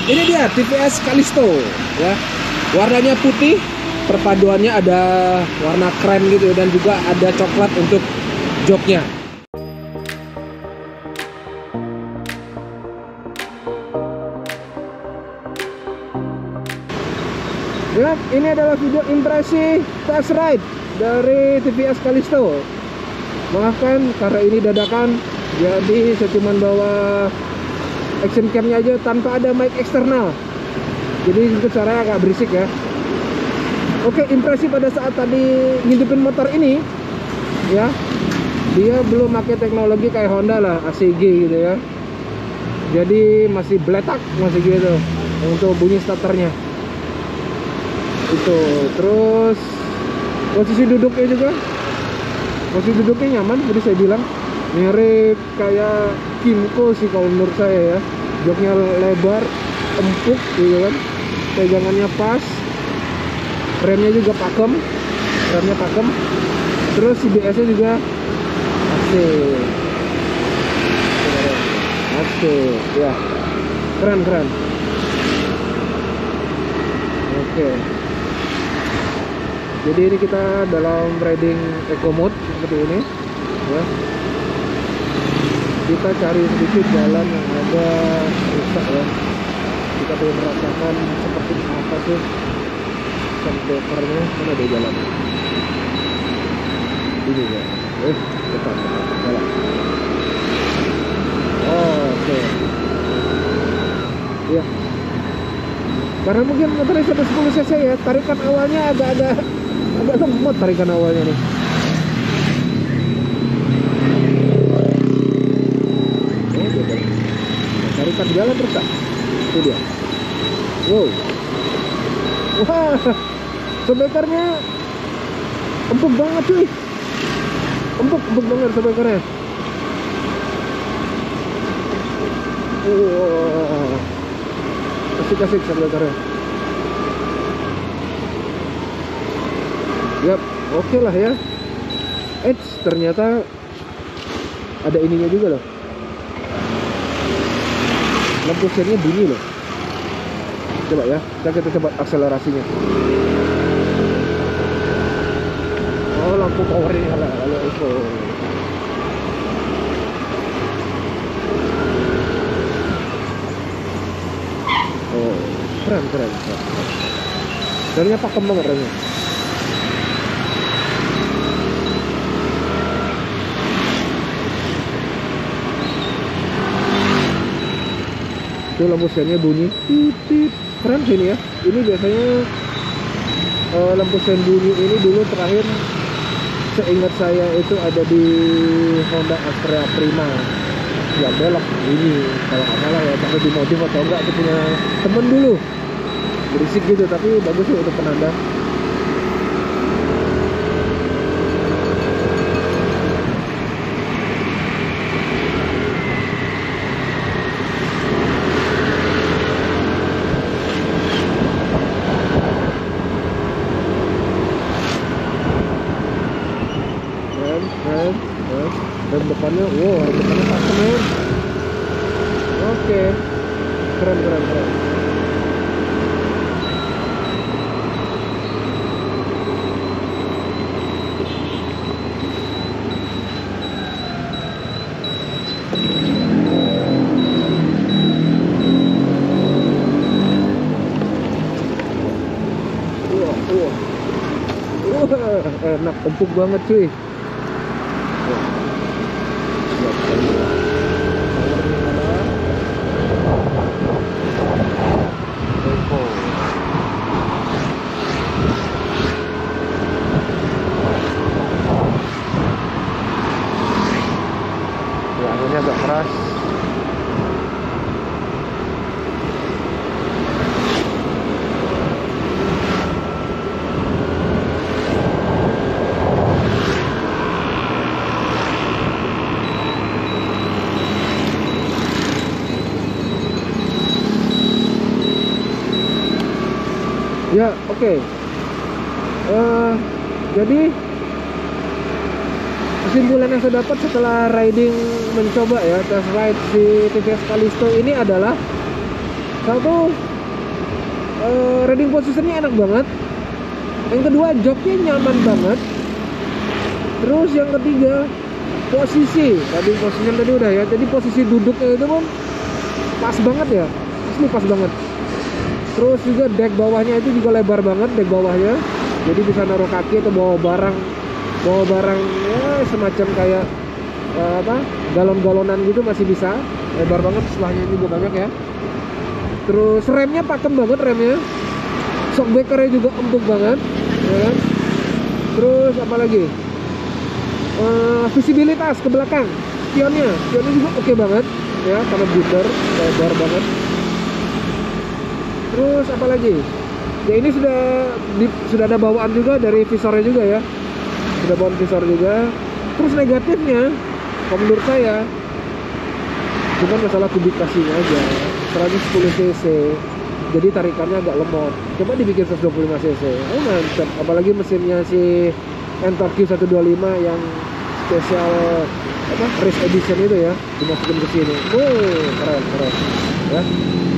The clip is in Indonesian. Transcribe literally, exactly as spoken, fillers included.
Ini dia T V S Callisto ya. Warnanya putih, perpaduannya ada warna krem gitu dan juga ada coklat untuk joknya. Ya, ini adalah video impresi test ride dari T V S Callisto. Maafkan karena ini dadakan, jadi saya cuma bawa action cam-nya aja tanpa ada mic eksternal. Jadi itu suaranya agak berisik ya. Oke, impresi pada saat tadi ngintipin motor ini ya, dia belum pakai teknologi kayak Honda lah, A C G gitu ya. Jadi masih bletak, masih gitu untuk bunyi starternya. Itu terus posisi duduknya juga, posisi duduknya nyaman. Jadi saya bilang mirip kayak Kimco sih kalau menurut saya ya. Joknya lebar, empuk gitu kan, pegangannya pas, remnya juga pakem, remnya pakem, terus C B S nya juga asik, asik ya, keren keren. Oke, jadi ini kita dalam riding eco mode seperti ini ya. Kita cari sedikit jalan yang ada rusak ya. Kita perlu merasakan seperti apa sih sandboxernya. Mana ada jalan ini ya. Eh, depan, depan, jalan. Oh, oke okay. Ya, karena mungkin motornya seratus sepuluh cc ya, tarikan awalnya agak ada agak lemot tarikan awalnya nih. Tarikan jalan rusak. Itu dia. Wow. Wah, sebekarnya empuk banget cuy. Empuk, empuk banget sebekarnya. Wow, asik-asik sebekarnya. Yap, oke okay lah ya. Eits, ternyata ada ininya juga loh. Lampu sennya bunyi loh. Coba ya, kita kita coba akselerasinya. Oh, lampu powernya ala ala itu. Oh, keren keren. keren. Remnya pakem banget remnya. Itu lampu sennya bunyi titit. Keren sih ini ya. Ini biasanya uh, lampu sen bunyi ini dulu terakhir seingat saya itu ada di Honda Astra Prima yang belok ini kalau nggak salah ya, tapi di modif atau enggak itu punya temen dulu, berisik gitu tapi bagus sih untuk penanda. Rem depannya, wow, rem depannya pakem ya. Oke, keren keren keren. Wah, wah, wah, enak, empuk banget cuy. Anginnya agak keras. Ya, oke. Okay. Uh, jadi kesimpulan yang saya dapat setelah riding mencoba ya test ride si T V S Callisto ini adalah Satu, uh, riding positionnya enak banget. Yang kedua, joknya nyaman banget. Terus yang ketiga, posisi. Tadi posisinya tadi udah ya. Jadi posisi duduknya itu pun pas banget ya. Asli pas banget. Terus juga deck bawahnya itu juga lebar banget, deck bawahnya. Jadi bisa naruh kaki atau bawa barang, bawa barang ya semacam kayak uh, apa? galon-galonan gitu masih bisa. Lebar banget, sebelahnya juga banyak ya. Terus remnya pakem banget remnya. Shockbreakernya juga empuk banget, ya kan? Terus apa lagi? Uh, visibilitas ke belakang, spionnya, spionnya juga oke banget, ya, karena booster, lebar banget. Terus apa lagi? Ya ini sudah di, sudah ada bawaan juga dari visornya juga ya, sudah bawaan visor juga. Terus negatifnya, kalau menurut saya, cuma masalah kubikasinya aja, seratus sepuluh cc. Jadi tarikannya agak lemot. Coba dibikin seratus dua puluh lima cc. Oh mantap. Apalagi mesinnya si Ntorq Q seratus dua puluh lima yang spesial apa race edition itu ya, dimasukin ke sini. Wow, keren keren. Ya.